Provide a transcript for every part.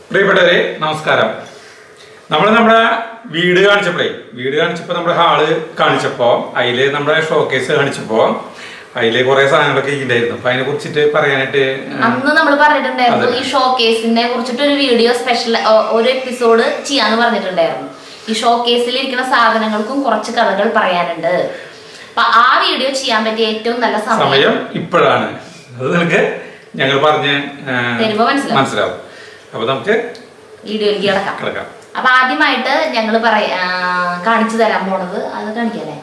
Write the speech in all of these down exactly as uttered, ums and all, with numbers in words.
പ്രിയപ്പെട്ടവരെ നമസ്കാരം. നമ്മൾ നമ്മുടെ വീട് കാണിച്ചപ്പോഴേ വീട് കാണിച്ചപ്പോൾ നമ്മുടെ ഹാള് കാണിച്ചപ്പോൾ അതില് നമ്മുടെ ഷോക്കേസ് കാണിച്ചപ്പോൾ അതില് കുറെ സാധനങ്ങളൊക്കെ ഉണ്ടായിരുന്നു. അപ്പൊ അതിനെ കുറിച്ചിട്ട് പറയാനായിട്ട് അന്ന് നമ്മൾ പറഞ്ഞിട്ടുണ്ടായിരുന്നു ഈ ഷോക്കേസിനെ കുറിച്ചിട്ട് ഒരു വീഡിയോ സ്പെഷ്യൽ ഒരു എപ്പിസോഡ് ചെയ്യാന്ന് പറഞ്ഞിട്ടുണ്ടായിരുന്നു. ഈ ഷോക്കേസിൽ ഇരിക്കുന്ന സാധനങ്ങൾക്കും കുറച്ച് കഥകൾ പറയാനുണ്ട്. അപ്പൊ ആ വീഡിയോ ചെയ്യാൻ പറ്റിയ ഏറ്റവും നല്ല സമയം ഇപ്പോഴാണ്. അത് നിനക്ക് ഞങ്ങൾ പറഞ്ഞ് മനസ്സിലാവും. അപ്പൊ നമുക്ക് വീഡിയോയിലേക്ക് കിടക്കാം കിടക്കാം അപ്പൊ ആദ്യമായിട്ട് ഞങ്ങൾ പറയാ കാണിച്ചു തരാൻ പോണത് അത് കാണിക്കാല്ലേ.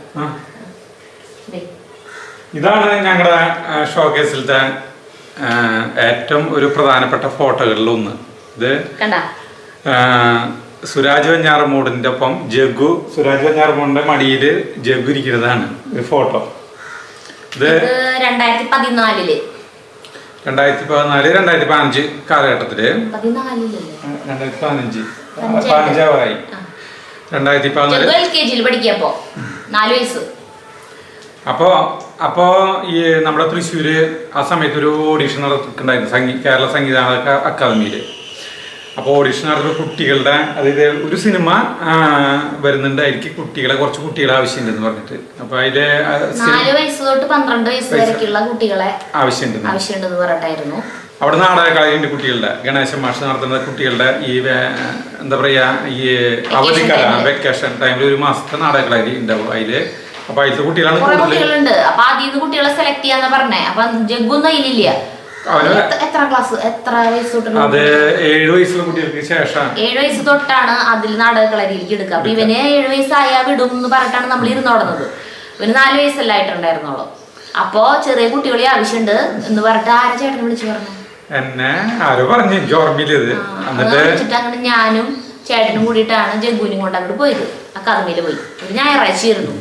ഇതാണ് ഞങ്ങളുടെ ഷോക്കേസിലത്തെ ഏറ്റവും ഒരു പ്രധാനപ്പെട്ട ഫോട്ടോകളിൽ ഒന്ന്. ഇത് സുരാജ് വെഞ്ഞാറമൂടിന്റെ ഒപ്പം ജഗ്ഗു സുരാജ് വെഞ്ഞാറമൂടിന്റെ മടിയില് ജഗ്ഗു ഇരിക്കുന്നതാണ് ഒരു ഫോട്ടോ. ഇത് രണ്ടായിരത്തി പതിനാലില് രണ്ടായിരത്തി പതിനാല് രണ്ടായിരത്തി പതിനഞ്ച് കാലഘട്ടത്തില് രണ്ടായിരത്തി പതിനഞ്ച് പതിനഞ്ചാവായി രണ്ടായിരത്തി പതിനാല് എൽ കെ ജിയിൽ പഠിക്കപ്പോ നാല് വയസ്സ്. അപ്പോ അപ്പോ ഈ നമ്മുടെ തൃശ്ശൂര് ആ സമയത്ത് ഒരു ഓഡീഷൻ നടത്തിയിട്ടുണ്ടായിരുന്നു സംഗീ കേരള സംഗീത അക്കാദമിയില്. അപ്പോൾ ഓഡീഷൻ നടത്തുന്ന കുട്ടികളുടെ അതായത് ഒരു സിനിമ വരുന്നുണ്ട്, അതിലേക്ക് കുട്ടികളെ കുറച്ച് കുട്ടികളെ ആവശ്യമുണ്ടെന്ന് പറഞ്ഞിട്ട്. അപ്പൊ അതില് നാല് വയസ്സ് തൊട്ട് പന്ത്രണ്ട് വയസ്സ് വരെയുള്ള കുട്ടികളെ ആവശ്യമുണ്ട് ആവശ്യമുണ്ടെന്ന് പറഞ്ഞിട്ടായിരുന്നു. അവിടെ നാടകക്കളയുണ്ട് കുട്ടികളുടെ, ഗണേശ മാഷ് നടത്തുന്ന കുട്ടികളുടെ ഈ എന്താ പറയാ ഈ അവധിക്കാല വെക്കേഷൻ ടൈമിൽ ഒരു മാസത്തെ നാടകക്കളരി ഉണ്ടാവും അതില്. അപ്പൊ അതിലത്തെ കുട്ടികളാണ് കുട്ടികളുണ്ട്. അപ്പൊ ആദ്യം കുട്ടികളെ സെലക്ട് ചെയ്യാന്ന് പറഞ്ഞേ. അപ്പൊ ജഗ്ഗൊന്നും അതിലില്ല. എത്ര ക്ലാസ് എത്ര വയസ്സ് തൊട്ട്? അത് ഏഴു വയസ്സുള്ള കുട്ടികൾക്ക് ശേഷം ഏഴു വയസ്സ് തൊട്ടാണ് അതിൽ നാടകക്കളരിയിലേക്ക് എടുക്കുക. അപ്പൊ ഇവന് ഏഴു വയസ്സായാ വിടും എന്ന് പറഞ്ഞിട്ടാണ് നമ്മൾ ഇരുന്നോടുന്നത്. ഇവന് നാല് വയസ്സല്ല ആയിട്ടുണ്ടായിരുന്നുള്ളൂ. അപ്പോ ചെറിയ കുട്ടികളെ ആവശ്യമുണ്ട് എന്ന് പറഞ്ഞിട്ട് ആരാ ചേട്ടനെ വിളിച്ചു പറഞ്ഞു? എന്നെ ആരോ പറഞ്ഞു, എനിക്ക് ഓർമ്മയില്ലത്. എന്നിട്ട് അങ്ങനെ ഞാനും ചേട്ടനും കൂടിയിട്ടാണ് ജഗ്ഗുവിനും കൊണ്ട് അങ്ങോട്ട് പോയത്. അക്കാദമിയില് പോയി. ഒരു ഞായറാഴ്ച ആയിരുന്നു.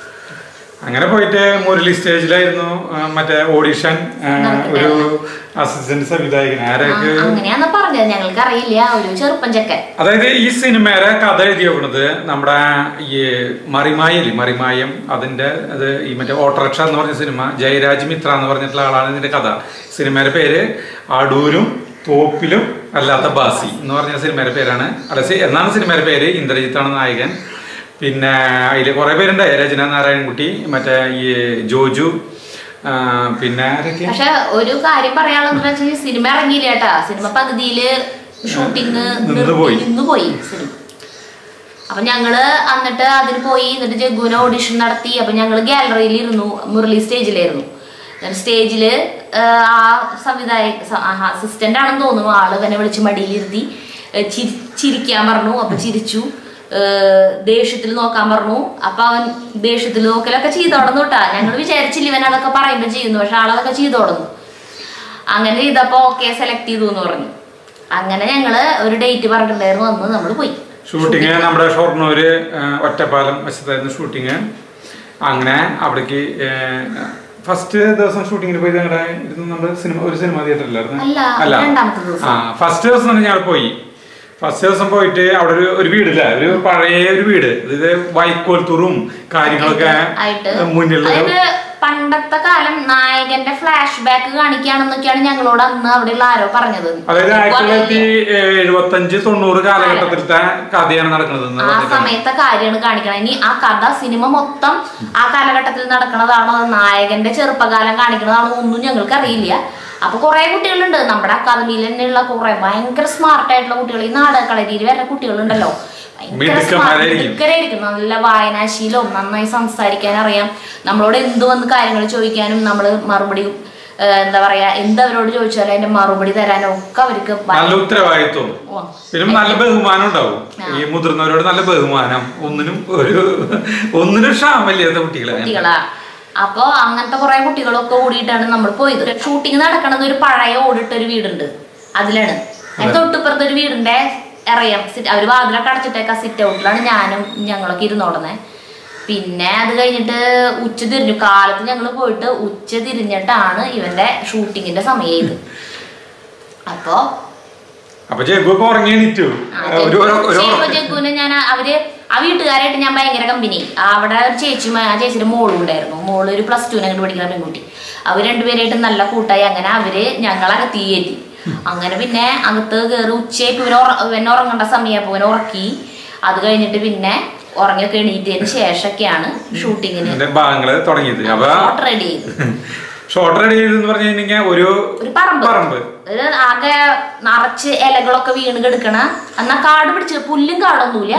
അങ്ങനെ പോയിട്ട് മുരളി സ്റ്റേജിലായിരുന്നു മറ്റേ ഓഡിഷൻ. ഒരു അസിസ്റ്റന്റ് സംവിധായകൻ അങ്ങനെയാന്ന് പറഞ്ഞത്, ഞങ്ങൾക്ക് അറിയില്ല. ഒരു ചെറുപ്പൻ ചെക്കൻ. അതായത് ഈ സിനിമയുടെ കഥ എഴുതി വെക്കുന്നത് നമ്മുടെ ഈ മറിമായല് മറിമായം അതിന്റെ അത് ഈ മറ്റേ ഓട്ടോറിക്ഷ എന്ന് പറഞ്ഞ സിനിമ ജയരാജ് മിത്ര എന്ന് പറഞ്ഞിട്ടുള്ള ആളാണ് ഇതിന്റെ കഥ. സിനിമയുടെ പേര് അടൂരും തോപ്പിലും അല്ലാത്ത ബാസി എന്ന് പറഞ്ഞ സിനിമയുടെ പേരാണ്. അല്ല എന്നാണ് സിനിമയുടെ പേര്. ഇന്ദ്രജിത്താണ് നായകൻ. പിന്നെ അതില് കുറെ പേരുണ്ട്. രചന നാരായണൻകുട്ടി, മറ്റേ ഈ ജോജു, പിന്നെ പക്ഷെ ഒരു കാര്യം പറയാനുള്ളത് വെച്ചാൽ സിനിമ ഇറങ്ങിയില്ല കേട്ടാ. സിനിമ പകുതിയില് ഷൂട്ടിങ് നിന്ന് പോയി സിനിമ. അപ്പൊ ഞങ്ങള് എന്നിട്ട് അതിന് പോയി. എന്നിട്ട് ജഗ്ഗുവിനെ ഓഡിഷൻ നടത്തി. അപ്പൊ ഞങ്ങള് ഗാലറിയിൽ ഇരുന്നു. മുരളി സ്റ്റേജിലായിരുന്നു. സ്റ്റേജില് ആ സംവിധായക അസിസ്റ്റന്റ് ആണെന്ന് തോന്നുന്നു ആള് ഇവനെ വിളിച്ച് മടിയിലിരുത്തി ചിരിക്കാൻ പറഞ്ഞു. അപ്പൊ ചിരിച്ചു. ദേഷ്യത്തിൽ നോക്കാൻ പറഞ്ഞു. അപ്പൊ അവൻ ദേഷ്യത്തിൽ നോക്കലൊക്കെ ചെയ്തോടന്നു കേട്ടാ. ഞങ്ങൾ വിചാരിച്ചില്ല ഇവൻ അതൊക്കെ പറയുമ്പോ ചെയ്യുന്നു. പക്ഷെ ആളതൊക്കെ ചെയ്തോടന്നു. അങ്ങനെ ചെയ്തപ്പോ ഓക്കെ സെലക്ട് ചെയ്തു എന്ന് പറഞ്ഞു. അങ്ങനെ ഞങ്ങള് ഒരു ഡേറ്റ് പറഞ്ഞിട്ടുണ്ടായിരുന്നു. അന്ന് നമ്മൾ പോയി. ഷൂട്ടിങ് നമ്മുടെ ഷൊർണൂര് ഒറ്റപ്പാലം വശത്തായിരുന്നു ഷൂട്ടിങ്. അങ്ങനെ അവിടേക്ക് ഫസ്റ്റ് ദിവസം ഷൂട്ടിങ്ങിന് പോയി ഞങ്ങളുടെ നമ്മള് സിനിമ ഒരു സിനിമ തിയേറ്ററിലായിരുന്നു. അല്ല ആ ഫസ്റ്റ് ദിവസം തന്നെ ഞങ്ങൾ പോയി. ഫസ്റ്റ് ദിവസം പോയിട്ട് അവിടെ ഒരു ഒരു വീടില്ല, ഒരു പഴയ ഒരു വീട്. ഇത് വൈക്കോൽത്തൂറും കാര്യങ്ങളൊക്കെ മുന്നിൽ. പണ്ടത്തെ കാലം നായകന്റെ ഫ്ലാഷ് ബാക്ക് കാണിക്കുകയാണെന്നൊക്കെയാണ് ഞങ്ങളോട് അന്ന് അവിടെയുള്ള ആരോ പറഞ്ഞത്. അതായത് ആയിരത്തി തൊള്ളായിരത്തി എഴുപത്തി അഞ്ച് തൊണ്ണൂറ് കാലഘട്ടത്തിലത്തെ കഥയാണ് നടക്കുന്നത്. ആ സമയത്തെ കാര്യമാണ് കാണിക്കണം. ഇനി ആ കഥ സിനിമ മൊത്തം ആ കാലഘട്ടത്തിൽ നടക്കുന്നതാണോ നായകന്റെ ചെറുപ്പകാലം കാണിക്കുന്നതാണോ ഒന്നും ഞങ്ങൾക്ക് അറിയില്ല. അപ്പൊ കുറെ കുട്ടികളുണ്ട് നമ്മുടെ അക്കാദമിയിൽ തന്നെയുള്ള കുറെ ഭയങ്കര സ്മാർട്ട് ആയിട്ടുള്ള കുട്ടികൾ. ഈ നാടകക്കളരിയിൽ വരുന്ന കുട്ടികളുണ്ടല്ലോ ഭയങ്കരമായിരിക്കും. നല്ല വായനാശീലവും നന്നായി സംസാരിക്കാൻ അറിയാം. നമ്മളോട് എന്ത് വന്ന് കാര്യങ്ങൾ ചോദിക്കാനും നമ്മള് മറുപടി എന്താ പറയാ എന്തവരോട് ചോദിച്ചാലും അതിന്റെ മറുപടി തരാനും ഒക്കെ അവർക്ക് നല്ല ഉത്തരവാദിത്വം, പിന്നെ നല്ല ബഹുമാനം ഉണ്ടാവും. ഈ മുതിർന്നവരോട് നല്ല ബഹുമാനം. ഒന്നിനും ഒരു ഒന്നിനും ക്ഷാമല്ലാത്ത കുട്ടികളെ കുട്ടികളാ. അപ്പൊ അങ്ങനത്തെ കുറെ കുട്ടികളൊക്കെ കൂടിയിട്ടാണ് നമ്മൾ പോയത്. ഷൂട്ടിങ് നടക്കണത് ഒരു പഴയ ഓടിട്ടൊരു വീടുണ്ട്, അതിലാണ്. അതിന് തൊട്ടിപ്പുറത്ത് ഒരു വീടിന്റെ അറിയാം അവര് വാതിലൊക്കെ അടച്ചിട്ടേക്ക സിറ്റ് ഔട്ടിലാണ് ഞാനും ഞങ്ങളൊക്കെ ഇരുന്നോടുന്നേ. പിന്നെ അത് കഴിഞ്ഞിട്ട് ഉച്ച തിരിഞ്ഞു. കാലത്ത് ഞങ്ങൾ പോയിട്ട് ഉച്ച തിരിഞ്ഞിട്ടാണ് ഇവന്റെ ഷൂട്ടിങ്ങിന്റെ സമയം ഇത്. അപ്പൊ ജഗ്ഗുവിനെ ഞാൻ അവര് ആ വീട്ടുകാരായിട്ട് ഞാൻ ഭയങ്കര കമ്പനി. അവിടെ ഒരു ചേച്ചി ആ ചേച്ചിയുടെ മോളും ഉണ്ടായിരുന്നു. മോള് ഒരു പ്ലസ് ടുവിനെ അങ്ങോട്ട് പഠിക്കുന്ന പെൺകുട്ടി. അവർ രണ്ടുപേരായിട്ട് നല്ല കൂട്ടായി. അങ്ങനെ അവര് ഞങ്ങളകത്ത് കയറ്റി. അങ്ങനെ പിന്നെ അകത്ത് കയറി ഉച്ചയായപ്പോ ഇവന് ഇവനെ ഉറങ്ങേണ്ട സമയപ്പോ ഇവനെ ഉറക്കി. അത് കഴിഞ്ഞിട്ട് പിന്നെ ഉറങ്ങിയൊക്കെ എണീറ്റതിന് ശേഷമൊക്കെയാണ് ഷൂട്ടിങ്ങിന് ഭാഗങ്ങള് തുടങ്ങിയത്. ഷോട്ട് റെഡി ചെയ്ത് ഷോട്ട് റെഡി ചെയ്തെന്ന് പറഞ്ഞു കഴിഞ്ഞാൽ ഒരു ഒരു പറമ്പ് പറമ്പ് ആകെ നിറച്ച് ഇലകളൊക്കെ വീണ് കിടക്കണ. എന്നാ കാട് പിടിച്ച് പുല്ലും കാടൊന്നുമില്ല,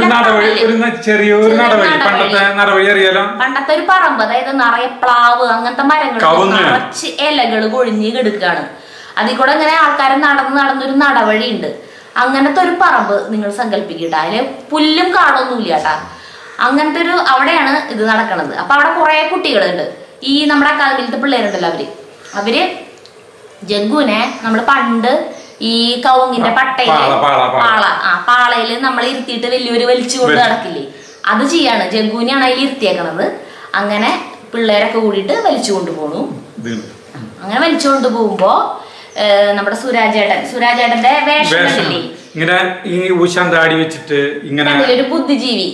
പണ്ടത്തെ ഒരു പറമ്പ്. അതായത് നിറയെ പ്ലാവ് അങ്ങനത്തെ മരങ്ങൾ നിറച്ച് ഇലകൾ കൊഴിഞ്ഞ് കിടക്കാണ്. അതിൽ കൂടെ ഇങ്ങനെ ആൾക്കാർ നടന്ന് നടന്നൊരു നടവഴി ഉണ്ട്. അങ്ങനത്തെ ഒരു പറമ്പ് നിങ്ങൾ സങ്കല്പിക്കട്ട. അതില് പുല്ലും കാടൊന്നുമില്ല കേട്ടാ. അങ്ങനത്തെ ഒരു അവിടെയാണ് ഇത് നടക്കണത്. അപ്പൊ അവിടെ കുറെ കുട്ടികളുണ്ട്. ഈ നമ്മുടെ അക്കാദമിയിലത്തെ പിള്ളേരുണ്ടല്ലോ, അവര് അവര് ജഗ്ഗുനെ നമ്മള് പണ്ട് ഈ കവുങ്ങിന്റെ പട്ടയില് പാള ആ പാളയില് നമ്മൾ ഇരുത്തിയിട്ട് വലിയൊരു വലിച്ചു കൊണ്ട് നടക്കില്ലേ, അത് ചെയ്യാണ്. ജഗ്ഗുനെയാണ് അതിൽ ഇരുത്തിയേക്കണത്. അങ്ങനെ പിള്ളേരൊക്കെ കൂടിയിട്ട് വലിച്ചു കൊണ്ടുപോണു. അങ്ങനെ വലിച്ചു കൊണ്ടുപോകുമ്പോ നമ്മുടെ സുരാജേട്ടൻ സുരാജേട്ടന്റെ വേഷമില്ലേ, ഇങ്ങനെ ഈ ഊശാന്താടി വെച്ചിട്ട് ഇങ്ങനെ ഒരു ബുദ്ധിജീവി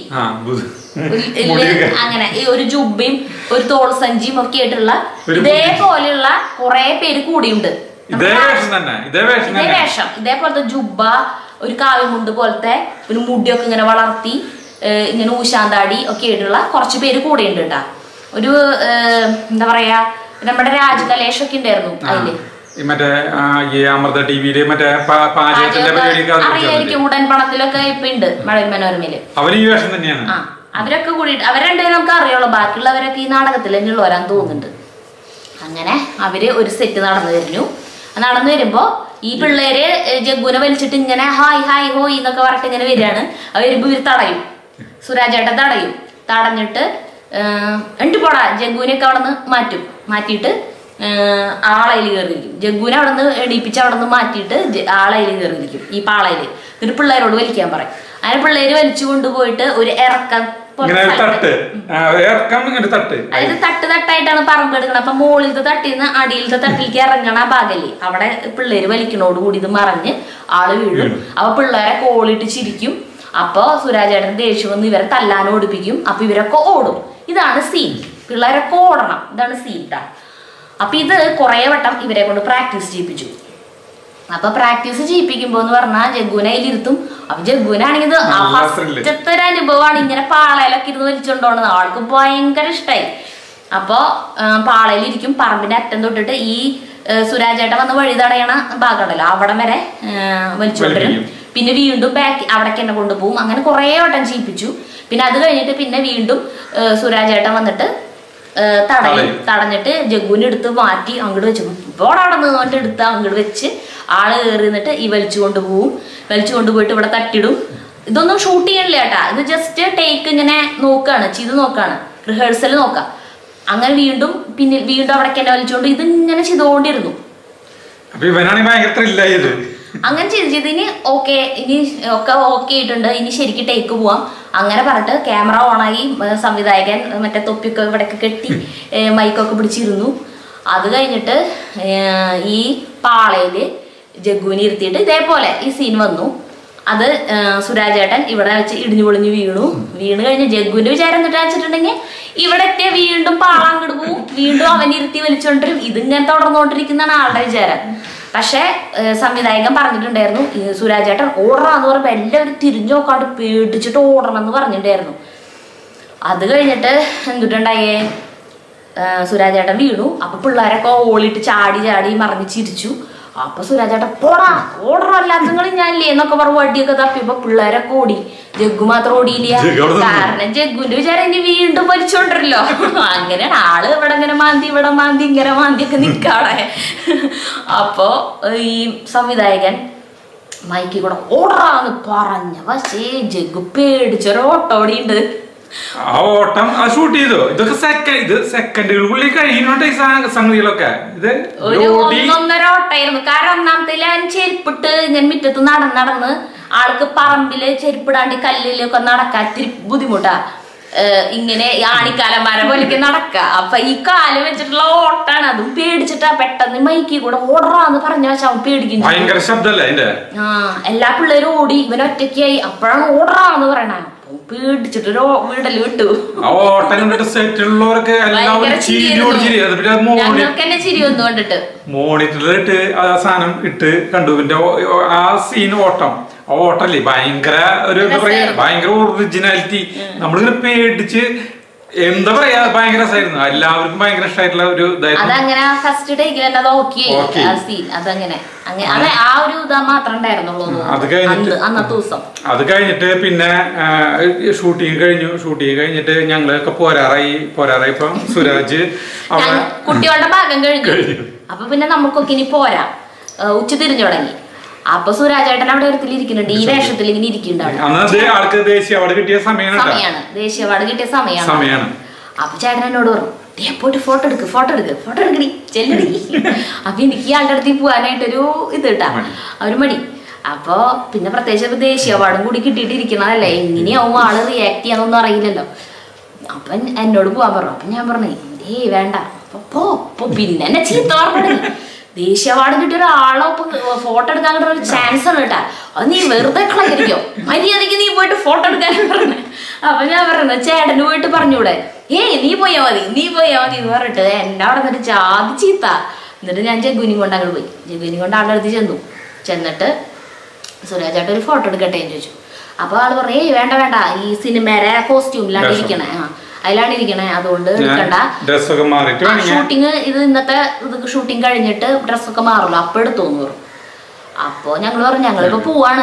അങ്ങനെ ഈ ഒരു ജുബയും ഒരു തോൾ സഞ്ചിയും ഒക്കെ ആയിട്ടുള്ള ഇതേപോലെയുള്ള കുറെ പേര് കൂടിയുണ്ട്. ഇതേ വേഷം, ഇതേപോലത്തെ ജുബ, ഒരു കാവ്യമുണ്ട് പോലത്തെ ഒരു മുടിയൊക്കെ ഇങ്ങനെ വളർത്തി ഇങ്ങനെ ഊശാന്താടി ഒക്കെ ആയിട്ടുള്ള കുറച്ച് പേര് കൂടെയുണ്ട് കേട്ടാ. ഒരു എന്താ പറയാ, നമ്മുടെ രാജകലേഷ് ഒക്കെ ഉണ്ടായിരുന്നു അതില്. മറ്റേ അമൃത ടിവിയില് മറ്റേ അറിയായിരിക്കും, ഉടൻ പണത്തിലൊക്കെ ഇപ്പൊ ഉണ്ട് മഴവിൽ മനോരമയില്. അവര് ഈ വേഷം തന്നെയാണ്. ആ അവരൊക്കെ കൂടിയിട്ട് അവർ രണ്ടുപേരും നമുക്ക് അറിയുള്ളൂ. ബാക്കിയുള്ളവരൊക്കെ ഈ നാടകത്തിൽ തന്നെയുള്ള വരാൻ തോന്നുന്നുണ്ട്. അങ്ങനെ അവര് ഒരു സെറ്റ് നടന്നു വരുന്നു. നടന്നു വരുമ്പോ ഈ പിള്ളേര് ജഗ്ഗുനെ വലിച്ചിട്ട് ഇങ്ങനെ ഹായ് ഹായ് ഹോയ് എന്നൊക്കെ പറഞ്ഞിട്ട് ഇങ്ങനെ വരികയാണ്. അവർ വരുമ്പോ ഇവര് തടയും, സുരാജേട്ടൻ തടയും. തടഞ്ഞിട്ട് എന്നിട്ട് പോടാ ജഗ്ഗുവിനെയൊക്കെ അവിടെ നിന്ന് മാറ്റും. മാറ്റിയിട്ട് ആളയിൽ കയറിയിരിക്കും. ജഗ്ഗുവിനെ അവിടെ നിന്ന് എണീപ്പിച്ച് അവിടെ നിന്ന് മാറ്റിയിട്ട് ആളയിൽ കയറിയിരിക്കും ഈ പാളയില്. എന്നിട്ട് പിള്ളേരോട് വലിക്കാൻ പറയും. അങ്ങനെ പിള്ളേര് വലിച്ചു കൊണ്ടുപോയിട്ട് ഒരു ഇറക്കം, അതായത് തട്ട് തട്ടായിട്ടാണ് പറമ്പ് എടുക്കുന്നത്. അപ്പൊ മുകളിലത്തെ തട്ടിന്ന് അടിയിലത്തെ തട്ടിലേക്ക് ഇറങ്ങണ ഭാഗല്ലേ, അവിടെ പിള്ളേര് വലിക്കണോട് കൂടി ഇത് മറിഞ്ഞ് ആള് വീഴും. അപ്പൊ പിള്ളേരെ കോളിട്ട് ചിരിക്കും. അപ്പൊ സുരാജേട്ടൻ ദേഷ്യം വന്ന് ഇവരെ തല്ലാൻ ഓടിപ്പിക്കും. അപ്പൊ ഇവരൊക്കെ ഓടും. ഇതാണ് സീൻ. പിള്ളേരൊക്കെ ഓടണം, ഇതാണ് സീൻ ട്ടാ. അപ്പൊ ഇത് കുറെ വട്ടം ഇവരെ കൊണ്ട് പ്രാക്ടീസ് ചെയ്യിപ്പിച്ചു. അപ്പൊ പ്രാക്ടീസ് ചെയ്യിപ്പിക്കുമ്പോ എന്ന് പറഞ്ഞാൽ ജഗ്ഗുനെ അതിലിരുത്തും. അപ്പൊ ജഗ്ഗുനാണെങ്കിൽ ഇത് ഫസ്റ്റത്തെ ഒരു അനുഭവമാണ്. ഇങ്ങനെ പാളയിലൊക്കെ ഇരുന്ന് വലിച്ചോണ്ടോണത് ആൾക്ക് ഭയങ്കര ഇഷ്ടമായി. അപ്പൊ പാളയിലിരിക്കും. പറമ്പിന്റെ അറ്റം തൊട്ടിട്ട് ഈ സുരാജേട്ടൻ വന്ന് വഴി തടയണ ഭാഗം ഉണ്ടല്ലോ, അവിടം വരെ വലിച്ചുകൊണ്ടിരും. പിന്നെ വീണ്ടും ബാക്ക് അവിടേക്ക് തന്നെ കൊണ്ടുപോകും. അങ്ങനെ കുറെ വട്ടം ചെയ്യിപ്പിച്ചു. പിന്നെ അത് കഴിഞ്ഞിട്ട് പിന്നെ വീണ്ടും സുരാജേട്ടൻ വന്നിട്ട് തടയും. തടഞ്ഞിട്ട് ജഗ്ഗുവിനെ എടുത്ത് മാറ്റി അങ്ങോട്ട് വെച്ചു. ഇപ്പോൾ അവിടെ നിന്നുകൊണ്ട് എടുത്ത് അങ്ങോട്ട് വെച്ച് ആള് കയറി നിന്നിട്ട് ഈ വലിച്ചു കൊണ്ടുപോകും. വലിച്ചു കൊണ്ടുപോയിട്ട് ഇവിടെ തട്ടിടും. ഇതൊന്നും ഷൂട്ട് ചെയ്യണില്ല കേട്ടാ, ഇത് ജസ്റ്റ് ടേക്ക് ഇങ്ങനെ നോക്കാണ്, ചെയ്ത് നോക്കാണ്, റിഹേഴ്സൽ നോക്കാം. അങ്ങനെ വീണ്ടും പിന്നെ വീണ്ടും അവിടേക്ക് തന്നെ വലിച്ചുകൊണ്ട് ഇത് ഇങ്ങനെ ചെയ്തുകൊണ്ടിരുന്നു. അങ്ങനെ ചെയ്ത് ചെയ്ത് ഇനി ഓക്കെ, ഇനി ഒക്കെ ഓക്കെ ആയിട്ടുണ്ട്, ഇനി ശരിക്കും ടേക്ക് പോവാം. അങ്ങനെ പറഞ്ഞിട്ട് ക്യാമറ ഓണായി. സംവിധായകൻ മറ്റേ തൊപ്പിയൊക്കെ ഇവിടെയൊക്കെ കെട്ടി മൈക്കൊക്കെ പിടിച്ചിരുന്നു. അത് കഴിഞ്ഞിട്ട് ഈ പാളയില് ജഗ്ഗുവിനെ ഇരുത്തിയിട്ട് ഇതേപോലെ ഈ സീൻ വന്നു. അത് സുരാജേട്ടൻ ഇവിടെ വെച്ച് ഇടിഞ്ഞു പൊളിഞ്ഞു വീണു. വീണ് കഴിഞ്ഞ് ജഗ്ഗുവിന്റെ വിചാരം എന്നിട്ട് വെച്ചിട്ടുണ്ടെങ്കിൽ ഇവിടെ എത്തിയ വീണ്ടും പാള അങ്ങോട്ട് പോവും, വീണ്ടും അവനിരുത്തി വലിച്ചോണ്ടിരും. ഇതിങ്ങനെ തുടർന്നുകൊണ്ടിരിക്കുന്നതാണ് ആളുടെ വിചാരം. പക്ഷെ സംവിധായകൻ പറഞ്ഞിട്ടുണ്ടായിരുന്നു സുരാജേട്ടൻ ഓടണം എന്ന് പറയുമ്പോൾ എല്ലാവരും തിരിഞ്ഞു നോക്കാണ്ട് പേടിച്ചിട്ട് ഓടണം എന്ന് പറഞ്ഞിട്ടുണ്ടായിരുന്നു. അത് കഴിഞ്ഞിട്ട് എന്തിട്ടുണ്ടായേ, സുരാജേട്ടൻ വീണു. അപ്പൊ പിള്ളേരൊക്കെ ഓളിട്ട് ചാടി ചാടി മറിഞ്ഞ് ചിരിച്ചു. അപ്പൊ സുരാജേട്ടൻ പോടാ ഓടണം അല്ലാത്തങ്ങൾ ഞാനില്ലേ എന്നൊക്കെ പറഞ്ഞ് വടിയൊക്കെ തപ്പിയപ്പോ പിള്ളേരൊക്കെ ഓടി. ജഗ്ഗു മാത്രം ഓടിയില്ല. കാരണം ജഗ്ഗുവിന്റെ വിചാരം ഇനി വീണ്ടും വലിച്ചോണ്ടല്ലോ. അങ്ങനെയാണ് ആള് ഇവിടെ ഇങ്ങനെ മാന്തി ഇവിടെ മാന്തി ഇങ്ങനെ മാന്തി ഒക്കെ നിക്കാടെ. അപ്പൊ ഈ സംവിധായകൻ മൈക്കി കൂടെ ഓടറാന്ന് പറഞ്ഞ പക്ഷേ ജഗ്ഗു പേടിച്ചൊരോട്ടോടിയുണ്ട്. ആ ഓട്ടം ഷൂട്ട് ചെയ്തോ? ഇതൊക്കെ സെക്കൻഡ് ഇത് സെക്കൻഡുകൾക്കുള്ളിൽ കഴിയുന്നുണ്ട് ഈ സംഗതികളൊക്കെ. ഇത് ഒരു ഒന്നൊന്നര ഓട്ടായിരുന്നു. കാരണം ഒന്നാമത്തെ ചെരുപ്പിട്ട് ഇങ്ങനെ മുറ്റത്ത് നടന്ന് നടന്ന് ആൾക്ക് പറമ്പില് ചെരുപ്പിടാണ്ട് കല്ലിലൊക്കെ നടക്കാൻ ഇത്തിരി ബുദ്ധിമുട്ടാ. ഇങ്ങനെ ആണിക്കാലന്മാരെ പോലെയൊക്കെ നടക്ക. അപ്പൊ ഈ കാലം വെച്ചിട്ടുള്ള ഓട്ടാണ്. അതും പേടിച്ചിട്ടാ പെട്ടെന്ന് മൈക്കി കൂടെ ഓടറാന്ന് പറഞ്ഞ വെച്ചാൽ അവൻ പേടിക്കുന്നു. ആ എല്ലാ പിള്ളേരും ഓടി. ഇവൻ ഒറ്റയ്ക്കായി. അപ്പോഴാണ് ഓടറാന്ന് പറയണ. പേടിച്ചിട്ട് ഒരു വീടല് വിട്ടു. ഓട്ടം കണ്ടിട്ട് സെറ്റുള്ളവർക്ക് ചിരി വന്നു കണ്ടിട്ട് മോണിറ്ററിലിട്ട് ആ സാധനം ഇട്ട് കണ്ടു. പിന്നെ ആ സീൻ ഓട്ടം ആ ഓട്ടല്ലേ ഭയങ്കര ഒരു എന്താ പറയാ ഭയങ്കര ഒറിജിനാലിറ്റി. നമ്മളിങ്ങനെ പേടിച്ച് എന്താ പറയാ ഭയങ്കര രസമായിരുന്നു. എല്ലാവർക്കും ഭയങ്കര ഇഷ്ടമായിട്ടുള്ള ഒരു അതങ്ങനെ ഫസ്റ്റ് ടേക്കിൽ തന്നെ നോക്കി അതങ്ങനെ അങ്ങനെ ആ ഒരു ഇതാ മാത്രം ഉണ്ടായിരുന്നുള്ളൂ അന്നത്തെ ദിവസം. അത് കഴിഞ്ഞിട്ട് പിന്നെ ഷൂട്ടിങ് കഴിഞ്ഞു. ഷൂട്ടിങ് കഴിഞ്ഞിട്ട് ഞങ്ങളൊക്കെ പോരാറായി പോരാറായി ഇപ്പം സുരാജ് കുട്ടികളുടെ ഭാഗം കഴിഞ്ഞു. അപ്പൊ പിന്നെ നമുക്കൊക്കെ ഇനി പോരാ ഉച്ച തിരിഞ്ഞു തുടങ്ങി. അപ്പൊ സുരാജേട്ടൻ അവിടെ ഒരുത്തിലിരിക്കുന്നുണ്ട്, ഈ വേഷത്തിൽ ഇങ്ങനെ ഇരിക്കുന്നുണ്ടാവും. ദേശീയ അവാർഡ് കിട്ടിയ സമയമാണ് ദേശീയ അവാർഡ് കിട്ടിയ സമയമാണ്. അപ്പൊ ചേട്ടൻ എന്നോട് പറഞ്ഞു പോയിട്ട് ഫോട്ടോ എടുക്ക് ഫോട്ടോ എടുക്ക് ഫോട്ടോ എടുക്കടി ചെല്ലടി. അപ്പൊ എനിക്ക് ഇയാളുടെ അടുത്ത് പോകാനായിട്ടൊരു ഇത് കിട്ടാ ഒരു മടി. അപ്പൊ പിന്നെ പ്രത്യേകിച്ച് ദേശീയ അവാർഡും കൂടി കിട്ടിയിട്ടിരിക്കണതല്ലേ, എങ്ങനെയാവും ആള് റിയാക്ട് ചെയ്യാന്നൊന്നും അറിയില്ലല്ലോ. അപ്പൊ എന്നോട് പോവാൻ പറഞ്ഞു. അപ്പൊ ഞാൻ പറഞ്ഞു ഏയ് വേണ്ട പോ. പിന്നെ എന്നെ ചീത്ത പറഞ്ഞു, ദേശീയ അവാർഡ് കിട്ടിയ ഒരാളെ ഫോട്ടോ എടുക്കാൻ കിട്ടുന്ന ഒരു ചാൻസ് ആണ് കേട്ടാ, അത് നീ വെറുതെ കളയിരിക്കോ, മര്യാദക്ക് നീ പോയിട്ട് ഫോട്ടോ എടുക്കാൻ പറഞ്ഞു. അപ്പൊ ഞാൻ പറയുന്നത് ചേട്ടന് പോയിട്ട് പറഞ്ഞൂടെ, ഏയ് നീ പോയാ മതി നീ പോയാ മതി എന്ന് പറഞ്ഞിട്ട് എന്നെ അവിടെ നിന്നിട്ട് ജാതി ചീത്ത. എന്നിട്ട് ഞാൻ ജഗുനി കൊണ്ട് അങ്ങോട്ട് പോയി. ജഗുനി കൊണ്ട് ആളുടെ അടുത്ത് ചെന്നു. ചെന്നിട്ട് സുരാജേട്ടൻ ഒരു ഫോട്ടോ എടുക്കട്ടെ എന്ന് ചോദിച്ചു. അപ്പൊ ആള് പറഞ്ഞു ഏയ് വേണ്ട വേണ്ട, ഈ സിനിമയുടെ കോസ്റ്റ്യൂമിലാണ് ഇരിക്കണേ, ആ അതിലാണ് ഇരിക്കണേ, അതുകൊണ്ട് എടുക്കണ്ട. ഷൂട്ടിങ് ഇത് ഇന്നത്തെ ഇത് ഷൂട്ടിങ് കഴിഞ്ഞിട്ട് ഡ്രസ്സൊക്കെ മാറുള്ളൂ, അപ്പൊ എടുത്തോന്ന് പറഞ്ഞു. അപ്പൊ ഞങ്ങള് പറഞ്ഞു ഞങ്ങളിപ്പോ പോവാണ്,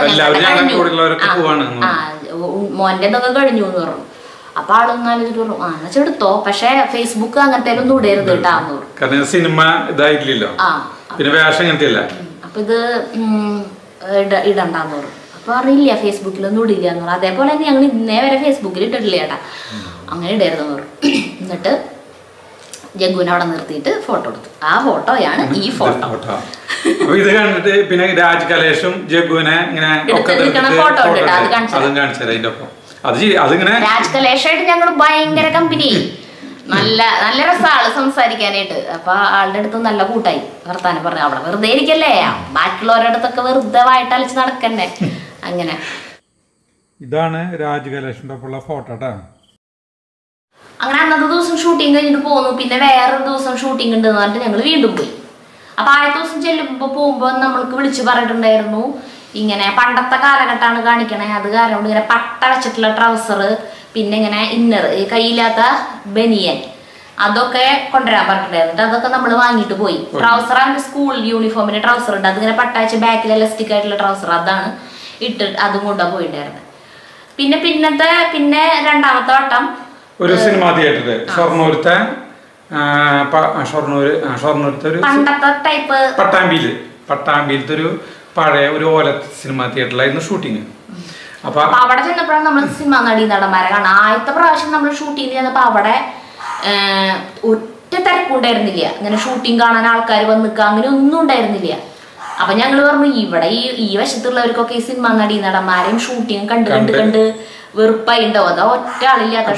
ആ മോന്റെ ഇതൊക്കെ കഴിഞ്ഞു എന്ന് പറഞ്ഞു. അപ്പൊ ആളൊന്നും ആലോചിച്ചിട്ട് പറഞ്ഞു ആ എന്നുവെച്ചാൽ എടുത്തോ, പക്ഷെ ഫേസ്ബുക്ക് അങ്ങനത്തെ ഒന്നും ഇടരുത് കേട്ടാന്ന് പറഞ്ഞു. സിനിമ ഇതായിട്ടില്ലല്ലോ, അപ്പൊ ഇത് ഇടണ്ടാന്ന് പറഞ്ഞു. അപ്പൊ അറിയില്ല ഫേസ്ബുക്കിലൊന്നും ഇടില്ല എന്ന് പറഞ്ഞു. അതേപോലെ തന്നെ ഞങ്ങൾ ഇന്നേ വരെ ഫേസ്ബുക്കിൽ ഇട്ടിട്ടില്ല ചേട്ടാ, അങ്ങനെ ഇടായിരുന്നു പറഞ്ഞു. എന്നിട്ട് ജഗ്ഗുവിനെ അവിടെ നിർത്തിയിട്ട് ഫോട്ടോ എടുത്തു. ആ ഫോട്ടോയാണ് ഈ ഫോട്ടോ. ഇത് കണ്ടിട്ട് പിന്നെ രാജ് കലേഷും ജഗ്ഗുവിനെ ഇങ്ങനെ ഫോട്ടോ ഉണ്ട്, അത് കാണിച്ചു. രാജ് കലേഷായിട്ട് ഞങ്ങൾ ഭയങ്കര കമ്പനി, നല്ല നല്ല രസം ആള് സംസാരിക്കാനായിട്ട്. അപ്പൊ ആളുടെ അടുത്ത് നല്ല കൂട്ടായി വർത്താനം പറഞ്ഞു. അവിടെ വെറുതെ ഇരിക്കല്ലേ, ബാക്കിയുള്ളവരുടെ അടുത്തൊക്കെ വെറുതെ വായിട്ടലിച്ച് നടക്കന്നെ. അങ്ങനെ ഇതാണ് രാജ് കലേഷിന്റെ ഒപ്പമുള്ള ഫോട്ടോ. അങ്ങനെ അന്നത്തെ ദിവസം ഷൂട്ടിങ് കഴിഞ്ഞിട്ട് പോന്നു. പിന്നെ വേറൊരു ദിവസം ഷൂട്ടിംഗ് ഉണ്ട് എന്ന് പറഞ്ഞിട്ട് ഞങ്ങൾ വീണ്ടും പോയി. അപ്പൊ ആദ്യ ദിവസം ചെല്ലുമ്പോ പോകുമ്പോ നമ്മൾക്ക് വിളിച്ചു പറഞ്ഞിട്ടുണ്ടായിരുന്നു ഇങ്ങനെ പണ്ടത്തെ കാലഘട്ടമാണ് കാണിക്കണേ, അത് കാരണം ഇങ്ങനെ പട്ട വെച്ചിട്ടുള്ള ട്രൗസർ, പിന്നെ ഇങ്ങനെ ഇന്നർ കയ്യില്ലാത്ത ബനിയൻ, അതൊക്കെ കൊണ്ടുവരാൻ പറഞ്ഞിട്ടുണ്ടായിരുന്നു. അതൊക്കെ നമ്മൾ വാങ്ങിയിട്ട് പോയി. ട്രൗസർ അവന്റെ സ്കൂൾ യൂണിഫോമിന്റെ ട്രൗസർ ഉണ്ട്, അതിങ്ങനെ പട്ട വെച്ച് ബാക്കിൽ എലാസ്റ്റിക് ആയിട്ടുള്ള ട്രൗസർ, അതാണ് ഇട്ട് അതും കൊണ്ടാ പോയിട്ടുണ്ടായിരുന്നത്. പിന്നെ പിന്നത്തെ പിന്നെ രണ്ടാമത്തെ വട്ടം ഒരു സിനിമാ തിയേറ്ററില് ഷൊർണൂരത്തെ ഷൊർണൂര് ഷൊർണൂരത്തെ ഒരു പണ്ടത്തെ ടൈപ്പ് പട്ടാമ്പിയില് പട്ടാമ്പിയിലത്തെ ഒരു പഴയ ഒരു ഓല സിനിമാ തിയേറ്ററിലായിരുന്നു ഷൂട്ടിങ്. അപ്പൊ അവിടെ ചെന്നപ്പോഴാണ് നമ്മൾ സിനിമ നടി നടന്മാരെ കാണാം. ആദ്യത്തെ പ്രാവശ്യം നമ്മൾ ഷൂട്ടിങ് ചെന്നപ്പോ അവിടെ ഒറ്റ തിരക്കുണ്ടായിരുന്നില്ല, ഇങ്ങനെ ഷൂട്ടിങ് കാണാൻ ആൾക്കാർ വന്ന് നിൽക്കുക അങ്ങനെ ഒന്നും ഉണ്ടായിരുന്നില്ല. അപ്പൊ ഞങ്ങള് പറഞ്ഞു ഇവിടെ ഈ ഈ വശത്തുള്ളവർക്കൊക്കെ ഈ സിനിമ നടി നടന്മാരെയും ഷൂട്ടിങ് കണ്ട് കണ്ട് കണ്ട് വെറുപ്പായി ഉണ്ടാവും, അതോ ഒറ്റ ആളില്ലാത്ത.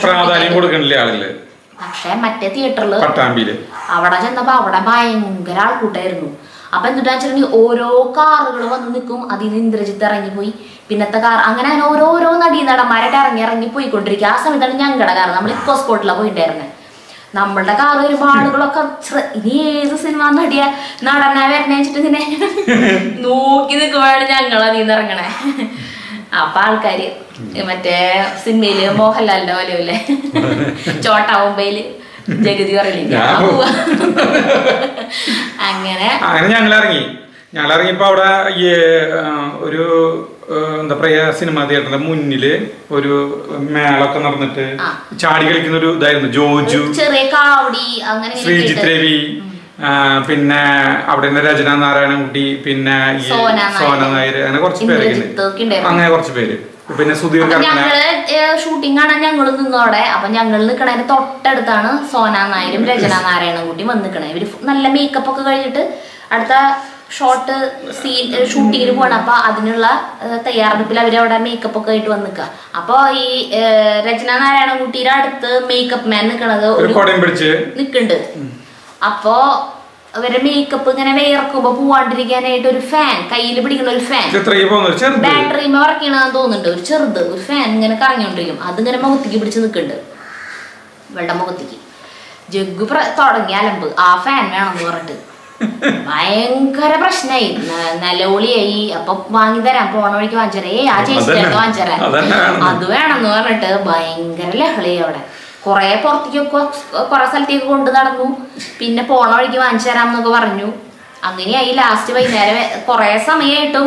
പക്ഷെ മറ്റേ തിയേറ്ററില് അവിടെ ചെന്നപ്പോ അവിടെ ഭയങ്കര ആൾക്കൂട്ടായിരുന്നു. അപ്പൊ എന്താ വെച്ചിട്ടുണ്ടെങ്കിൽ ഓരോ കാറുകൾ വന്ന് നിൽക്കും, അതിൽ നിന്ന് ഇന്ദ്രജിത്ത് ഇറങ്ങിപ്പോയി, പിന്നത്തെ കാർ, അങ്ങനെ അങ്ങനെ ഓരോരോ നടീ നടന്മാരായിട്ട് ഇറങ്ങി ഇറങ്ങി പോയിക്കൊണ്ടിരിക്കുക. ആ സമയത്താണ് ഞങ്ങളുടെ കാർ, നമ്മൾ ഇക്കോ സ്പോട്ടിലാണ് പോയിട്ടുണ്ടായിരുന്നത്. നമ്മളുടെ കാർ ഒരുപാട് ആളുകളൊക്കെ ഇനി ഏത് സിനിമ നടിയ നടനാ വരണേ വെച്ചിട്ട് ഇങ്ങനെ നോക്കി നിൽക്കുമ്പോഴാണ് ഞങ്ങൾ അതിൽ നിന്ന് ഇറങ്ങണേ. അപ്പൊ ആൾക്കാര് മറ്റേ സിനിമയില് മോഹൻലാലിന്റെ പോലെയല്ലേ ചോട്ടാ മുംബൈയില് ജഗതി പറയില്ല അങ്ങനെ അങ്ങനെ ഞങ്ങൾ ഇറങ്ങി ഞങ്ങൾ ഇറങ്ങിയപ്പോ അവിടെ ഈ ഒരു എന്താ പറയാ സിനിമാ തിയേറ്ററിന്റെ മുന്നില് ഒരു മേളൊക്കെ നടന്നിട്ട് ചാടി കളിക്കുന്ന ഒരു ഇതായിരുന്നു. ജോജു, ചെറിയ കാവടി, അങ്ങനെ ശ്രീജിത്ത് രവി, പിന്നെ അവിടെ രചന നാരായണൻകുട്ടി, പിന്നെ ഈ സോന നായർ, അങ്ങനെ കുറച്ച് പേര് അങ്ങനെ കുറച്ച് പേര് പിന്നെ സുധീർ. ഞങ്ങള് ഷൂട്ടിംഗ് കാണാൻ ഞങ്ങൾ നിന്നോടെ. അപ്പൊ ഞങ്ങൾ നിക്കണതിന്റെ തൊട്ടടുത്താണ് സോന നായരും രചന നാരായണൻകുട്ടിയും വന്ന് നിക്കണേ. ഇവര് നല്ല മേക്കപ്പ് ഒക്കെ കഴിഞ്ഞിട്ട് അടുത്ത ഷോർട്ട് സീൻ ഷൂട്ടിങ്ങിന് പോകണം. അപ്പൊ അതിനുള്ള തയ്യാറെടുപ്പിൽ അവരവിടെ മേക്കപ്പ് ഒക്കെ ആയിട്ട് വന്ന് നിൽക്കുക. അപ്പൊ ഈ രചന നാരായണൻകുട്ടിയുടെ അടുത്ത് മേക്കപ്പ് മാൻ നിക്കണത് നിക്കുന്നുണ്ട്. അപ്പോ അവരുടെ മേക്കപ്പ് ഇങ്ങനെ വേർക്കുമ്പോ പോവാണ്ടിരിക്കാനായിട്ട് ഒരു ഫാൻ കയ്യിൽ പിടിക്കുന്ന ഒരു ഫാൻ ബാറ്ററിമ വർക്ക് ചെയ്യണമെന്ന് തോന്നുന്നുണ്ട്. ഒരു ചെറുത് ഒരു ഫാൻ ഇങ്ങനെ കറങ്ങിക്കൊണ്ടിരിക്കും. അതിങ്ങനെ മുഖത്തേക്ക് പിടിച്ച് നിൽക്കുന്നുണ്ട് ഇവളുടെ മുഖത്തേക്ക്. ജഗ്ഗു തുടങ്ങിയ അലമ്പ് ആ ഫാൻ വേണമെന്ന് പറഞ്ഞിട്ട് ഭയങ്കര പ്രശ്നമായി, നിലവിളിയായി. അപ്പൊ വാങ്ങി തരാൻ പോണ വഴിക്ക് വാങ്ങിച്ചരേ ആ ചേച്ചിക്ക് വാങ്ങിച്ചരാൻ അത് വേണമെന്ന് പറഞ്ഞിട്ട് ഭയങ്കര ലഹളി. അവിടെ കൊറേ പുറത്തേക്കൊക്കെ കൊറേ സ്ഥലത്തേക്ക് കൊണ്ട് നടന്നു. പിന്നെ പോണ വഴിക്ക് വാങ്ങിച്ചു തരാമെന്നൊക്കെ പറഞ്ഞു. അങ്ങനെയായി. ലാസ്റ്റ് വൈകുന്നേരം കൊറേ സമയമായിട്ടും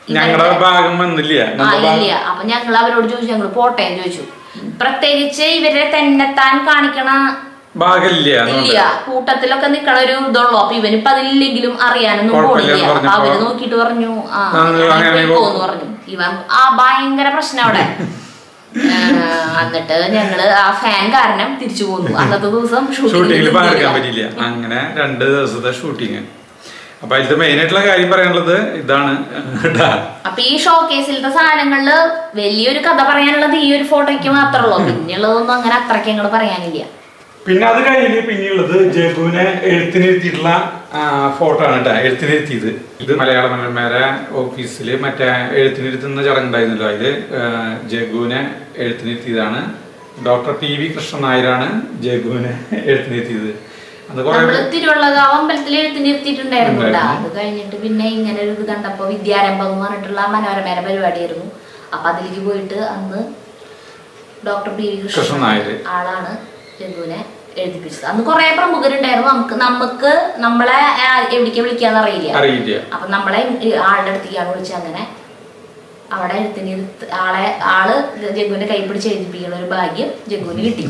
ഇല്ല. അപ്പൊ ഞങ്ങൾ അവരോട് ചോദിച്ചു, ഞങ്ങള് പോട്ടെ ചോദിച്ചു. പ്രത്യേകിച്ച് ഇവരെ തന്നെത്താൻ കാണിക്കണ ഇല്ല, കൂട്ടത്തിലൊക്കെ നിക്കണ ഒരു ഇതുള്ളൂ. അപ്പൊ ഇവനിപ്പൊ അതില്ലെങ്കിലും അറിയാനൊന്നും പോണില്ല. അപ്പൊ അവര് നോക്കിട്ട് പറഞ്ഞു ആ പോന്ന് പറഞ്ഞു. ഇവൻ ആ ഭയങ്കര പ്രശ്നം അവിടെ. എന്നിട്ട് ഞങ്ങള് ആ ഫാൻ കാരണം തിരിച്ചു പോന്നു. അന്നത്തെ ദിവസം ഷൂട്ടിങ്ങിൽ പങ്കെടുക്കാൻ പറ്റില്ല. അങ്ങനെ രണ്ട് ദിവസത്തെ ഷൂട്ടിങ്. അപ്പൊ ഇതിന്റെ മെയിൻ ആയിട്ടുള്ള കാര്യം പറയാനുള്ളത് ഇതാണ്. അപ്പൊ ഈ ഷോ കേസിലത്തെ സാധനങ്ങളില് വലിയൊരു കഥ പറയാനുള്ളത് ഈ ഒരു ഫോട്ടോയ്ക്ക് മാത്രമേ ഉള്ളൂ. പിന്നെയുള്ളതൊന്നും അങ്ങനെ അത്രയ്ക്ക് അങ്ങോട്ട് പറയാനില്ല. പിന്നെ അത് കഴിഞ്ഞ് പിന്നെയുള്ളത് ജഗ്ഗുവിനെ എഴുത്തിനിരുത്തിയിട്ടുള്ള ഫോട്ടോ ആണ് കേട്ടോ. എഴുത്തിനിരുത്തിയത് ഇത് മലയാള മനോരമയുടെ ഓഫീസിൽ മറ്റേ എഴുത്തിനിരുത്തുന്ന ചടങ്ങുണ്ടായിരുന്നല്ലോ, അതില് ജഗ്ഗുവിനെ എഴുത്തിനിരുത്തിയതാണ്. ഡോക്ടർ പി വി കൃഷ്ണൻ നായരാണ് ജഗ്ഗുവിനെ എഴുത്തിനിരുത്തിയത്. തിരുവള്ളകാവ് അമ്പലത്തിൽ എഴുത്തിനിരുത്തിയിട്ടുണ്ടായിരുന്നു. അത് കഴിഞ്ഞിട്ട് പിന്നെ ഇങ്ങനെ ഒരു ഇത് കണ്ടപ്പോ വിദ്യാരംഭം എന്ന് പറഞ്ഞിട്ടുള്ള മനോരമയുടെ പരിപാടിയായിരുന്നു. അപ്പൊ അതിലേക്ക് പോയിട്ട് അന്ന് doctor P V Krishnan Nair ആളാണ് ജഗ്ഗുവിനെ എഴുതിപ്പിച്ചത്. അന്ന് കുറെ പ്രമുഖരുണ്ടായിരുന്നു. നമുക്ക് നമുക്ക് നമ്മളെ എവിടേക്ക് വിളിക്കാന്ന് അറിയില്ല. അപ്പൊ നമ്മളെ ആളുടെ അടുത്തേക്കാണ് വിളിച്ചത്. അങ്ങനെ അവിടെ എഴുത്തിന് ആളെ ആള് ജഗ്ഗുവിന്റെ കൈ പിടിച്ച് എഴുതിപ്പിക്കുന്ന ഒരു ഭാഗ്യം ജഗ്ഗുവിന് കിട്ടി.